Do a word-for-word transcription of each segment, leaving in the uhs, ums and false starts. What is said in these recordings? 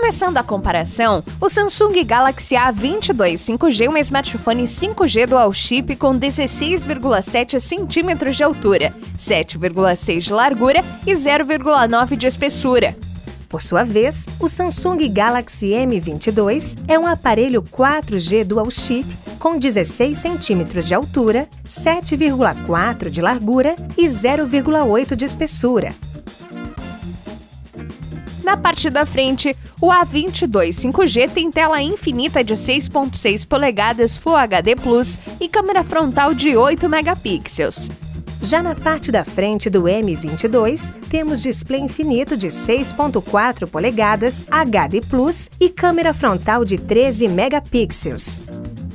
Começando a comparação, o Samsung Galaxy A vinte e dois cinco G é um smartphone cinco G dual chip com dezesseis vírgula sete centímetros de altura, sete vírgula seis de largura e zero vírgula nove de espessura. Por sua vez, o Samsung Galaxy M vinte e dois é um aparelho quatro G dual chip com dezesseis centímetros de altura, sete vírgula quatro de largura e zero vírgula oito de espessura. Na parte da frente, o A vinte e dois cinco G tem tela infinita de seis vírgula seis polegadas Full H D plus e câmera frontal de oito megapixels. Já na parte da frente do M vinte e dois, temos display infinito de seis vírgula quatro polegadas H D plus e câmera frontal de treze megapixels.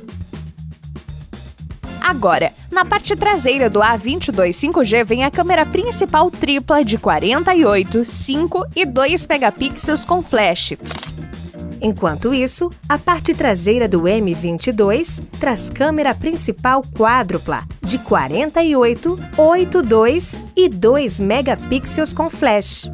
Agora, na parte traseira do A vinte e dois cinco G vem a câmera principal tripla de quarenta e oito, cinco e dois megapixels com flash. Enquanto isso, a parte traseira do M vinte e dois traz câmera principal quádrupla de quarenta e oito, oito, dois e dois megapixels com flash.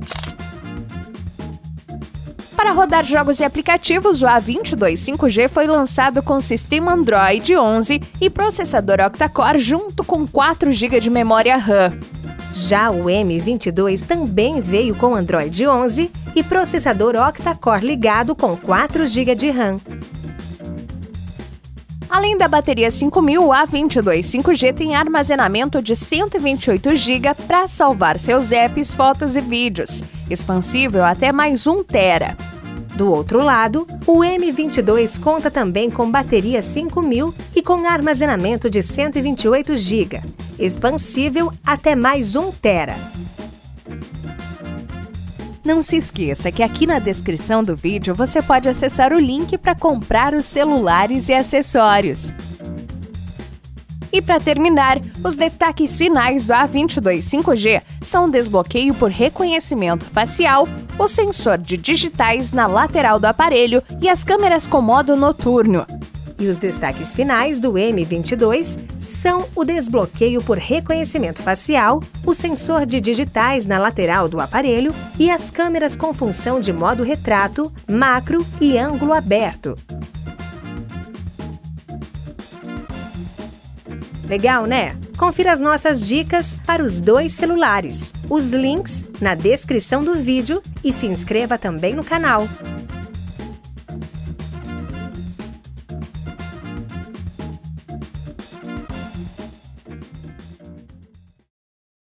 Para rodar jogos e aplicativos, o A vinte e dois cinco G foi lançado com sistema Android onze e processador octa-core junto com quatro gigas de memória RAM. Já o M vinte e dois também veio com Android onze e processador octa-core ligado com quatro gigas de RAM. Além da bateria cinco mil, o A vinte e dois cinco G tem armazenamento de cento e vinte e oito gigas para salvar seus apps, fotos e vídeos, expansível até mais um tera. Do outro lado, o M vinte e dois conta também com bateria cinco mil e com armazenamento de cento e vinte e oito gigas, expansível até mais um tera. Não se esqueça que aqui na descrição do vídeo você pode acessar o link para comprar os celulares e acessórios. E para terminar, os destaques finais do A vinte e dois cinco G são o desbloqueio por reconhecimento facial, o sensor de digitais na lateral do aparelho e as câmeras com modo noturno. E os destaques finais do M vinte e dois são o desbloqueio por reconhecimento facial, o sensor de digitais na lateral do aparelho e as câmeras com função de modo retrato, macro e ângulo aberto. Legal, né? Confira as nossas dicas para os dois celulares, os links na descrição do vídeo e se inscreva também no canal.